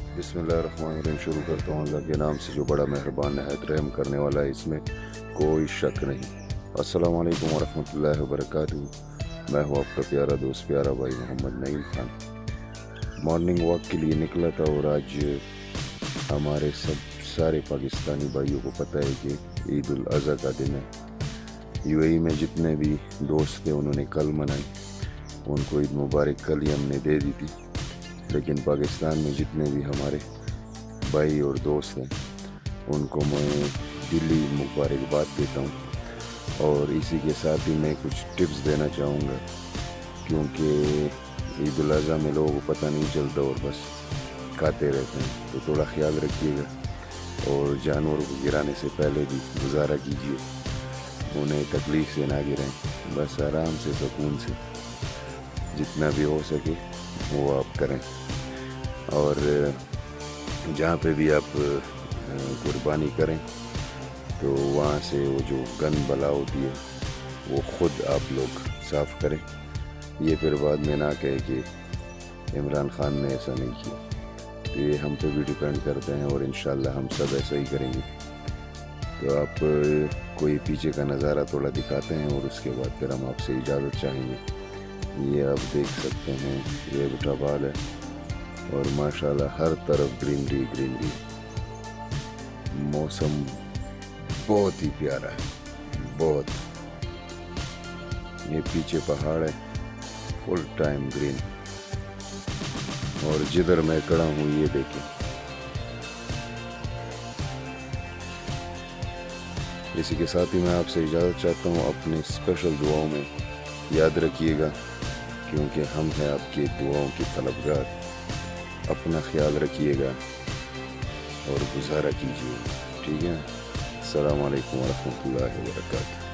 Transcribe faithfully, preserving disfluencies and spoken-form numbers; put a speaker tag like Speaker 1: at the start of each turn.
Speaker 1: بسم اللہ الرحمن الرحیم شروع کرتا ہوں اللہ کے نام سے جو بڑا مہربان نہایت رحم کرنے والا ہے، اس میں کوئی شک نہیں۔ السلام علیکم ورحمۃ اللہ وبرکاتہ۔ میں ہوں آپ کا پیارا دوست پیارا بھائی محمد نعیم خان۔ مارننگ واک کے لیے نکلا تھا اور آج ہمارے سب سارے پاکستانی بھائیوں کو پتہ ہے کہ عید الاضحیٰ کا دن ہے۔ یو اے ای میں جتنے بھی دوست تھے انہوں نے کل منائی، ان کو عید مبارک کل ہی ہم نے دے دی تھی، لیکن پاکستان میں جتنے بھی ہمارے بھائی اور دوست ہیں ان کو میں دلی مبارکباد دیتا ہوں، اور اسی کے ساتھ ہی میں کچھ ٹپس دینا چاہوں گا، کیونکہ عید الاضحیٰ میں لوگوں کو پتہ نہیں چلتا اور بس کھاتے رہتے ہیں، تو تھوڑا خیال رکھیے گا اور جانوروں کو گرانے سے پہلے بھی گزارا کیجیے، انہیں تکلیف سے نہ گرائیں، بس آرام سے سکون سے جتنا بھی ہو سکے وہ آپ کریں۔ اور جہاں پہ بھی آپ قربانی کریں تو وہاں سے وہ جو گند بلا ہوتی ہے وہ خود آپ لوگ صاف کریں، یہ پھر بعد میں نہ کہے کہ عمران خان نے ایسا نہیں کیا، تو یہ ہم پہ بھی ڈیپینڈ کرتے ہیں اور انشاءاللہ ہم سب ایسا ہی کریں گے۔ تو آپ کوئی پیچھے کا نظارہ تھوڑا دکھاتے ہیں اور اس کے بعد پھر ہم آپ سے اجازت چاہیں گے۔ یہ آپ دیکھ سکتے ہیں یہ بٹا بال ہے اور ماشاءاللہ ہر طرف گرینری گرینری، موسم بہت ہی پیارا ہے، بہت۔ یہ پیچھے پہاڑ ہے فل ٹائم گرین، اور جدھر میں کھڑا ہوں یہ دیکھیں۔ اسی کے ساتھ ہی میں آپ سے اجازت چاہتا ہوں، اپنے اسپیشل دعاؤں میں یاد رکھیے گا کیونکہ ہم ہیں آپ کی دعاؤں کی طلبگار۔ اپنا خیال رکھیے گا اور گزارا کیجیے گا، ٹھیک ہے؟ السلام علیکم ورحمۃ اللہ وبرکاتہ۔